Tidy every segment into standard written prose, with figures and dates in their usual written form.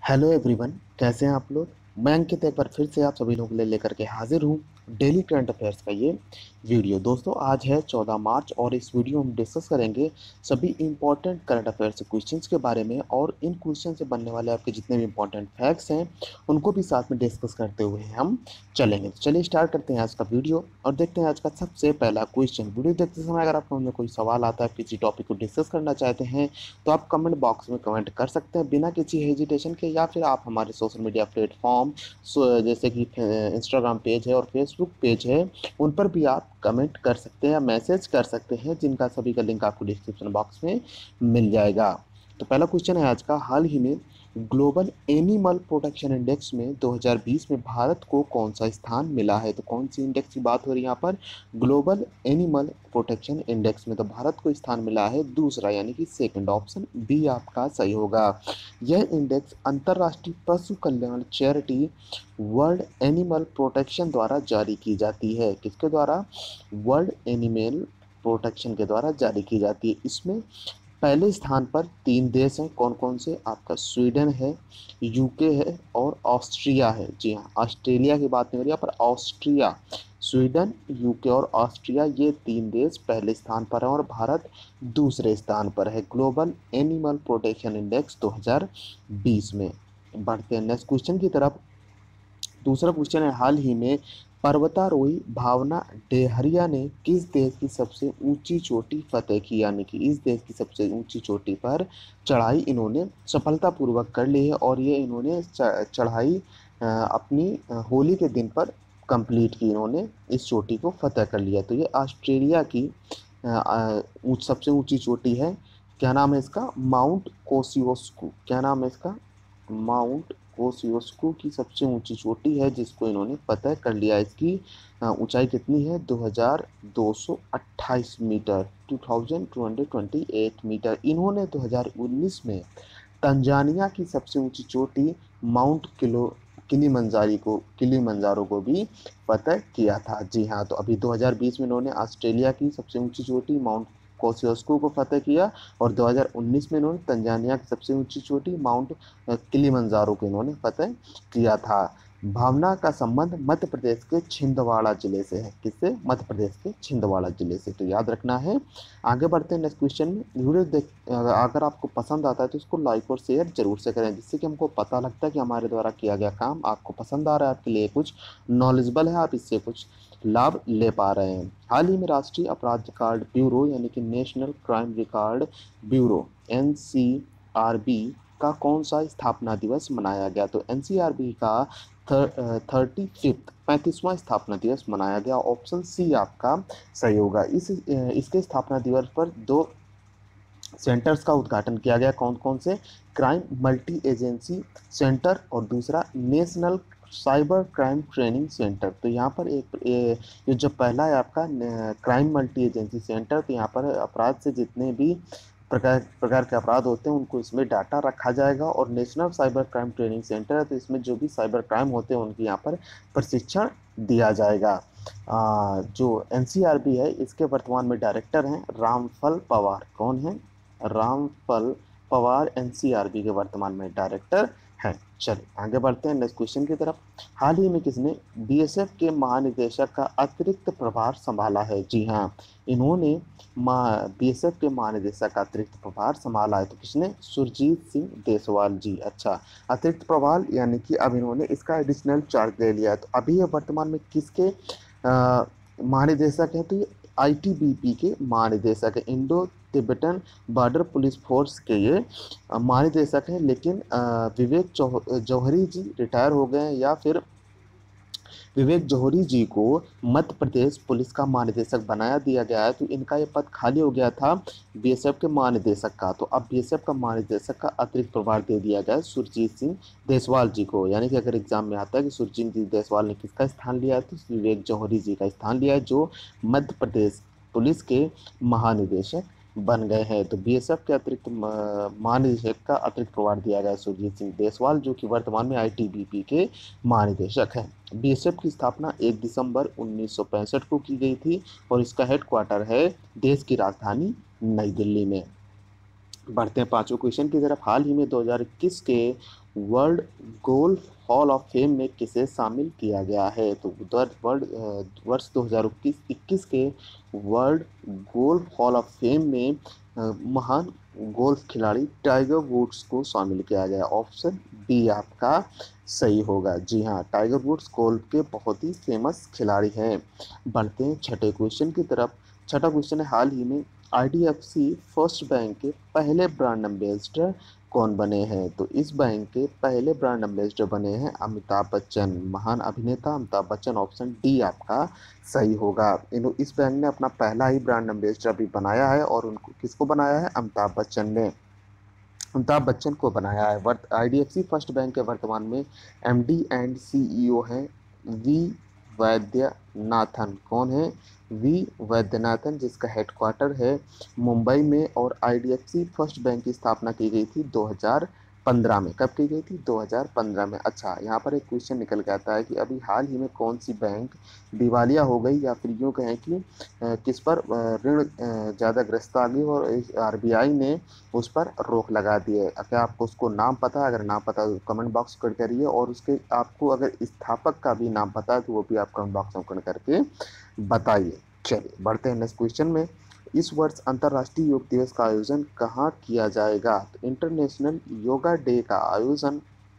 Hello everyone, कैसे हैं आप लोग। मैं अंकित एक बार फिर से आप सभी लोगों के लिए लेकर के हाजिर हूँ डेली करंट अफेयर्स का ये वीडियो। दोस्तों, आज है 14 मार्च और इस वीडियो में हम डिस्कस करेंगे सभी इंपॉर्टेंट करंट अफेयर्स क्वेश्चंस के बारे में, और इन क्वेश्चन से बनने वाले आपके जितने भी इंपॉर्टेंट फैक्ट्स हैं उनको भी साथ में डिस्कस करते हुए हम चलेंगे। तो चलिए स्टार्ट करते हैं आज का वीडियो और देखते हैं आज का सबसे पहला क्वेश्चन। वीडियो देखते समय अगर आपको में कोई सवाल आता है, किसी टॉपिक को डिस्कस करना चाहते हैं तो आप कमेंट बॉक्स में कमेंट कर सकते हैं बिना किसी हेजिटेशन के, या फिर आप हमारे सोशल मीडिया प्लेटफॉर्म जैसे कि इंस्टाग्राम पेज है और फेसबुक पेज है उन पर भी आप कमेंट कर सकते हैं या मैसेज कर सकते हैं, जिनका सभी का लिंक आपको डिस्क्रिप्शन बॉक्स में मिल जाएगा। तो पहला क्वेश्चन है आज का, हाल ही में ग्लोबल एनिमल प्रोटेक्शन इंडेक्स में 2020 में भारत को कौन सा स्थान मिला है। तो कौन सी इंडेक्स की बात हो रही है यहाँ पर, ग्लोबल एनिमल प्रोटेक्शन इंडेक्स में तो भारत को स्थान मिला है दूसरा, यानी कि सेकंड, ऑप्शन बी आपका सही होगा। यह इंडेक्स अंतर्राष्ट्रीय पशु कल्याण चैरिटी वर्ल्ड एनिमल प्रोटेक्शन द्वारा जारी की जाती है। किसके द्वारा, वर्ल्ड एनिमल प्रोटेक्शन के द्वारा जारी की जाती है। इसमें पहले स्थान पर 3 देश हैं, कौन कौन से, आपका स्वीडन है, यूके है और ऑस्ट्रिया है। जी हाँ, ऑस्ट्रेलिया की बात नहीं हो रही यहाँ पर, ऑस्ट्रिया। स्वीडन, यूके और ऑस्ट्रिया, ये 3 देश पहले स्थान पर हैं और भारत दूसरे स्थान पर है ग्लोबल एनिमल प्रोटेक्शन इंडेक्स 2020 में। बढ़ते हैं नेक्स्ट क्वेश्चन की तरफ। दूसरा क्वेश्चन है, हाल ही में पर्वतारोही भावना डेहरिया ने किस देश की सबसे ऊंची चोटी फतेह की, यानी कि इस देश की सबसे ऊंची चोटी पर चढ़ाई इन्होंने सफलतापूर्वक कर ली है, और ये इन्होंने चढ़ाई अपनी होली के दिन पर कंप्लीट की। इन्होंने इस चोटी को फतेह कर लिया। तो ये ऑस्ट्रेलिया की सबसे ऊंची चोटी है। क्या नाम है इसका, माउंट कोसियोस्कू। क्या नाम है इसका, माउंट कोसियोस्कू की सबसे ऊंची चोटी है जिसको इन्होंने फतह कर लिया। इसकी ऊंचाई कितनी है, 2228 मीटर, 2228 मीटर। इन्होंने 2019 में तंजानिया की सबसे ऊंची चोटी माउंट किलीमंजारो को भी फतह किया था। जी हाँ, तो अभी 2020 में इन्होंने ऑस्ट्रेलिया की सबसे ऊंची चोटी माउंट कोसियोस्को को फतह किया, और 2019 में इन्होंने तंजानिया की सबसे ऊंची चोटी माउंट किलीमंजारो को इन्होंने फतह किया था। भावना का संबंध मध्य प्रदेश के छिंदवाड़ा जिले से है। किससे, मध्य प्रदेश के छिंदवाड़ा जिले से, तो याद रखना है। आगे बढ़ते हैं नेक्स्ट क्वेश्चन में। वीडियो देख अगर आपको पसंद आता है तो इसको लाइक और शेयर जरूर से करें, जिससे कि हमको पता लगता है कि हमारे द्वारा किया गया काम आपको पसंद आ रहा है, आपके लिए कुछ नॉलेजेबल है, आप इससे कुछ लाभ ले पा रहे हैं। हाल ही में राष्ट्रीय अपराध रिकॉर्ड ब्यूरो यानी कि National Crime Record Bureau NCRB का कौन सा स्थापना दिवस मनाया गया। तो एनसीआरबी का 35वां स्थापना दिवस मनाया गया। ऑप्शन सी आपका सही होगा। इसके स्थापना दिवस पर 2 सेंटर्स का उद्घाटन किया गया। कौन कौन से, क्राइम मल्टी एजेंसी सेंटर और दूसरा National Cyber Crime Training Centre. तो यहाँ पर ये जो पहला है आपका क्राइम मल्टी एजेंसी सेंटर, तो यहाँ पर अपराध से जितने भी प्रकार के अपराध होते हैं उनको इसमें डाटा रखा जाएगा। और National Cyber Crime Training Centre है, तो इसमें जो भी साइबर क्राइम होते हैं उनकी यहाँ पर प्रशिक्षण दिया जाएगा। जो एनसीआरबी है इसके वर्तमान में डायरेक्टर हैं रामफल पवार। कौन है, रामफल पवार एनसीआरबी के वर्तमान में डायरेक्टर हैं। चलिए आगे बढ़ते हैं नेक्स्ट क्वेश्चन की तरफ। हाल ही में किसने बीएसएफ के महानिदेशक का अतिरिक्त प्रभार संभाला है। जी हाँ, इन्होंने बीएसएफ के महानिदेशक का अतिरिक्त प्रभार संभाला है। तो किसने, सुरजीत सिंह देसवाल जी। अच्छा, अतिरिक्त प्रभार यानी कि अब इन्होंने इसका एडिशनल चार्ज ले लिया है। तो अभी ये वर्तमान में किसके महानिदेशक हैं, तो ये आईटीबीपी के महानिदेशक है, Indo Tibetan Border Police Force के ये महानिदेशक हैं। लेकिन विवेक जौहरी जी रिटायर हो गए हैं, या फिर विवेक जौहरी जी को मध्य प्रदेश पुलिस का महानिदेशक बनाया दिया गया है। तो इनका ये पद खाली हो गया था बीएसएफ के महानिदेशक का, तो अब बीएसएफ का महानिदेशक का अतिरिक्त प्रभार दे दिया गया है सुरजीत सिंह देसवाल जी को। यानी कि अगर एग्जाम में आता है कि सुरजीत सिंह देसवाल ने किसका स्थान लिया है, तो विवेक जौहरी जी का स्थान लिया है, जो मध्य प्रदेश पुलिस के महानिदेशक बन गए हैं। तो बीएसएफ के अतिरिक्त महानिदेशक का अतिरिक्त प्रभार दिया गया सुरजीत सिंह देसवाल, जो कि वर्तमान में आईटीबीपी के महानिदेशक हैं। बीएसएफ की स्थापना 1 दिसंबर 1965 को की गई थी और इसका हेडक्वार्टर है देश की राजधानी नई दिल्ली में। बढ़ते हैं पांचवें क्वेश्चन की तरफ। हाल ही में 2021 के World Golf Hall of Fame में किसे शामिल किया गया है? तो वर्ष 2021 के World Golf Hall of Fame में महान गोल्फ खिलाड़ी टाइगर वुड्स को शामिल किया गया। ऑप्शन बी आपका सही होगा। जी हाँ, टाइगर वुड्स गोल्फ के बहुत ही फेमस खिलाड़ी हैं। बढ़ते हैं छठे क्वेश्चन की तरफ। छठा क्वेश्चन है, हाल ही में आईडीएफसी फर्स्ट बैंक के पहले ब्रांड एम्बेसडर कौन बने हैं? तो इस बैंक के पहले ब्रांड एम्बेसडर बने हैं अमिताभ बच्चन, महान अभिनेता अमिताभ बच्चन। ऑप्शन डी आपका सही होगा। इस बैंक ने अपना पहला ही ब्रांड एम्बेसडर भी बनाया है, और उनको किसको बनाया है? अमिताभ बच्चन ने अमिताभ बच्चन को बनाया है। आईडीएफसी फर्स्ट बैंक के वर्तमान में एमडी एंड सीईओ हैं वी वैद्यनाथन। कौन है? वी वैद्यनाथन, जिसका हेडक्वार्टर है मुंबई में। और आईडीएफसी फर्स्ट बैंक की स्थापना की गई थी 2015 में। कब की गई थी? 2015 में। अच्छा, यहाँ पर एक क्वेश्चन निकल के आता है कि अभी हाल ही में कौन सी बैंक दिवालिया हो गई, या फिर यूँ कहें कि किस पर ऋण ज़्यादा ग्रस्त आ गई और आरबीआई ने उस पर रोक लगा दी है। क्या आपको उसको नाम पता है? अगर नाम पता है तो कमेंट बॉक्स कर करिए, और उसके आपको अगर स्थापक का भी नाम पता है तो वो भी आप कमेंट बॉक्स में कमेंट करके बताइए। चलिए बढ़ते हैं नेक्स्ट क्वेश्चन में। इस वर्ष अंतर्राष्ट्रीय योग दिवस का आयोजन कहाँ किया जाएगा? तो इंटरनेशनल योगा डे का आयोजन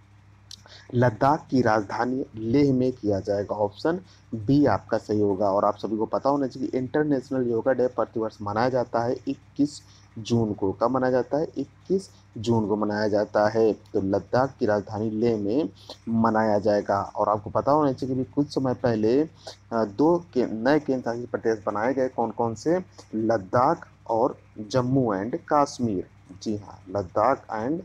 लद्दाख की राजधानी लेह में किया जाएगा। ऑप्शन बी आपका सही होगा। और आप सभी को पता होना चाहिए कि इंटरनेशनल योगा डे प्रतिवर्ष मनाया जाता है 21 जून को। कब मनाया जाता है? 21 जून को मनाया जाता है। तो लद्दाख की राजधानी लेह में मनाया जाएगा। और आपको पता होना चाहिए कि कुछ समय पहले दो के नए केंद्र शासित प्रदेश बनाए गए। कौन कौन से? लद्दाख और जम्मू एंड कश्मीर। जी हाँ, लद्दाख एंड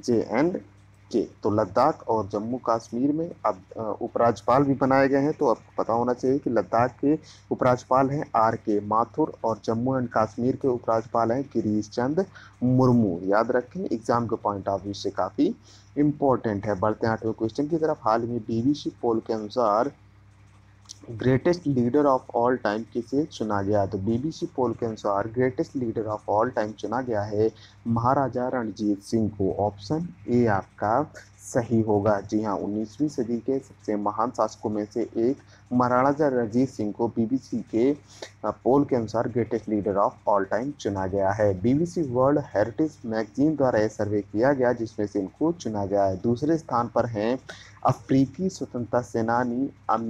जे। तो लद्दाख और जम्मू कश्मीर में अब उपराज्यपाल भी बनाए गए हैं। तो आपको पता होना चाहिए कि लद्दाख के उपराज्यपाल हैं आर के माथुर, और जम्मू एंड कश्मीर के उपराज्यपाल हैं गिरीश चंद मुर्मू। याद रखें, एग्जाम के पॉइंट ऑफ व्यू से काफी इंपॉर्टेंट है। बढ़ते हैं आठवें क्वेश्चन की तरफ। हाल में बीबीसी पोल के अनुसार greatest leader of all time किसे चुना गया? तो बीबीसी पोल के अनुसार greatest leader of all time चुना गया है महाराजा रणजीत सिंह को। ऑप्शन ए आपका सही होगा। जी हाँ, 19वीं सदी के सबसे महान शासकों में से एक महाराजा रणजीत सिंह को बीबीसी के पोल के अनुसार greatest leader of all time चुना गया है। बीबीसी वर्ल्ड हेरिटेज मैगजीन द्वारा यह सर्वे किया गया, जिसमें से इनको चुना गया है। दूसरे स्थान पर हैं अफ्रीकी स्वतंत्रता सेनानी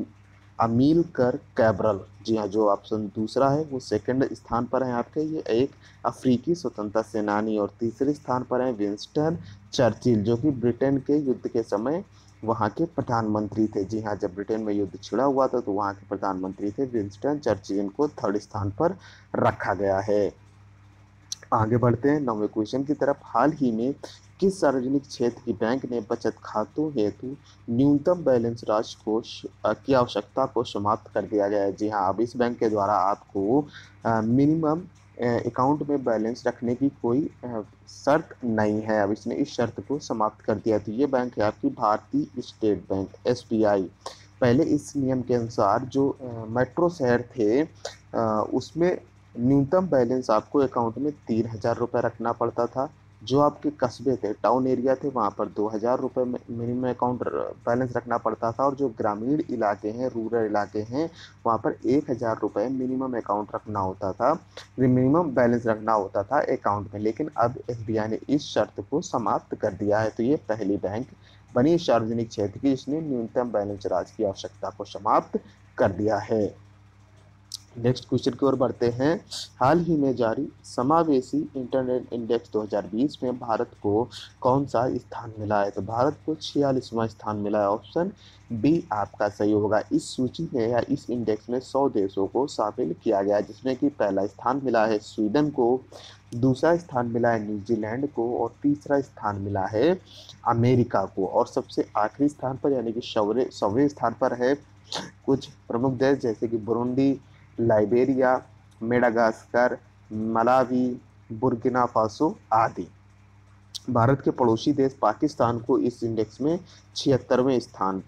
अमीलकर कैब्रल। जी हाँ, जो ऑप्शन दूसरा है वो सेकंड स्थान पर है आपके। ये एक अफ्रीकी स्वतंत्रता सेनानी। और तीसरे स्थान पर है विंस्टन चर्चिल, जो कि ब्रिटेन के युद्ध के समय वहाँ के प्रधानमंत्री थे। जी हाँ, जब ब्रिटेन में युद्ध छिड़ा हुआ था तो वहाँ के प्रधानमंत्री थे विंस्टन चर्चिल। इनको थर्ड स्थान पर रखा गया है। आगे बढ़ते हैं नौवें क्वेश्चन की तरफ। हाल ही में किस सार्वजनिक क्षेत्र की बैंक ने बचत खातों हेतु न्यूनतम बैलेंस राशि की आवश्यकता को समाप्त कर दिया गया है? जी हाँ, अब इस बैंक के द्वारा आपको मिनिमम अकाउंट में बैलेंस रखने की कोई शर्त नहीं है। अब इसने इस शर्त को समाप्त कर दिया। तो ये बैंक है आपकी भारतीय स्टेट बैंक, एसबीआई। पहले इस नियम के अनुसार जो मेट्रो शहर थे उसमें न्यूनतम बैलेंस आपको अकाउंट में 3,000 रुपये रखना पड़ता था। जो आपके कस्बे थे, टाउन एरिया थे, वहाँ पर 2,000 रुपये मिनिमम अकाउंट बैलेंस रखना पड़ता था। और जो ग्रामीण इलाके हैं, रूरल इलाके हैं, वहाँ पर 1,000 रुपये मिनिमम अकाउंट रखना होता था, मिनिमम बैलेंस रखना होता था अकाउंट में। लेकिन अब एसबीआई ने इस शर्त को समाप्त कर दिया है। तो ये पहली बैंक बनी सार्वजनिक क्षेत्र की जिसने न्यूनतम बैलेंस राशि की आवश्यकता को समाप्त कर दिया है। नेक्स्ट क्वेश्चन की ओर बढ़ते हैं। हाल ही में जारी समावेशी इंटरनेट इंडेक्स 2020 में भारत को कौन सा स्थान मिला है? तो भारत को 46वां स्थान मिला है। ऑप्शन बी आपका सही होगा। इस सूची में या इस इंडेक्स में 100 देशों को शामिल किया गया है, जिसमें कि पहला स्थान मिला है स्वीडन को, दूसरा स्थान मिला है न्यूजीलैंड को, और तीसरा स्थान मिला है अमेरिका को। और सबसे आखिरी स्थान पर यानी कि 100वें स्थान पर है कुछ प्रमुख देश जैसे कि Burundi, Liberia, Madagascar, Malawi, Burkina Faso आदि। भारत के पड़ोसी देश पाकिस्तान को इस इंडेक्स में 76वें स्थान पर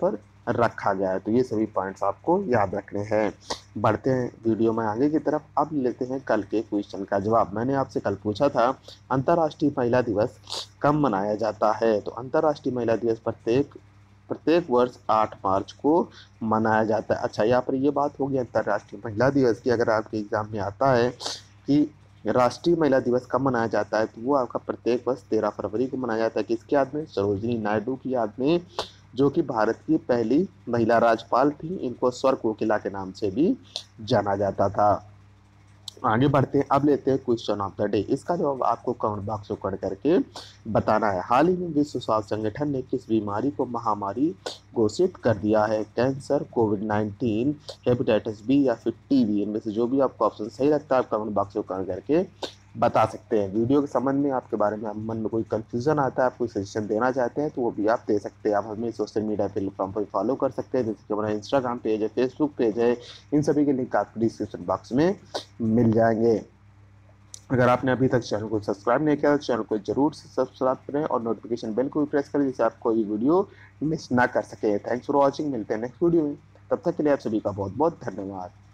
रखा गया है। तो ये सभी पॉइंट्स आपको याद रखने हैं। बढ़ते हैं वीडियो में आगे की तरफ। अब लेते हैं कल के क्वेश्चन का जवाब। मैंने आपसे कल पूछा था अंतर्राष्ट्रीय महिला दिवस कब मनाया जाता है। तो अंतर्राष्ट्रीय महिला दिवस प्रत्येक प्रत्येक वर्ष 8 मार्च को मनाया जाता है। अच्छा, यहाँ पर ये बात होगी अंतर्राष्ट्रीय महिला दिवस की। अगर आपके एग्जाम में आता है कि राष्ट्रीय महिला दिवस कब मनाया जाता है, तो वो आपका प्रत्येक वर्ष 13 फरवरी को मनाया जाता है। किसकी याद में? सरोजिनी नायडू की याद में, जो कि भारत की पहली महिला राज्यपाल थी। इनको स्वर कोकिला के नाम से भी जाना जाता था। आगे बढ़ते हैं। अब लेते हैं क्वेश्चन ऑफ द डे। इसका जवाब आपको कमेंट बॉक्स में कर करके बताना है। हाल ही में विश्व स्वास्थ्य संगठन ने किस बीमारी को महामारी घोषित कर दिया है? कैंसर, कोविड-19, हेपेटाइटिस बी या फिर टीबी? इनमें से जो भी आपको ऑप्शन सही लगता है आप कमेंट बॉक्स में कमेंट करके बता सकते हैं। वीडियो के संबंध में आपके बारे में मन में कोई कंफ्यूजन आता है, आप कोई सजेशन देना चाहते हैं, तो वो भी आप दे सकते हैं। आप हमें सोशल मीडिया प्लेटफॉर्म पर फॉलो कर सकते हैं, जैसे कि हमारा इंस्टाग्राम पेज है, फेसबुक पेज है। इन सभी के लिंक आपको डिस्क्रिप्शन बॉक्स में मिल जाएंगे। अगर आपने अभी तक चैनल को सब्सक्राइब नहीं किया तो चैनल को जरूर से सब्सक्राइब करें और नोटिफिकेशन बेल को भी प्रेस करें, जिससे आप कोई वीडियो मिस ना कर सके। Thanks for watching. मिलते हैं नेक्स्ट वीडियो में। तब तक के लिए आप सभी का बहुत बहुत धन्यवाद।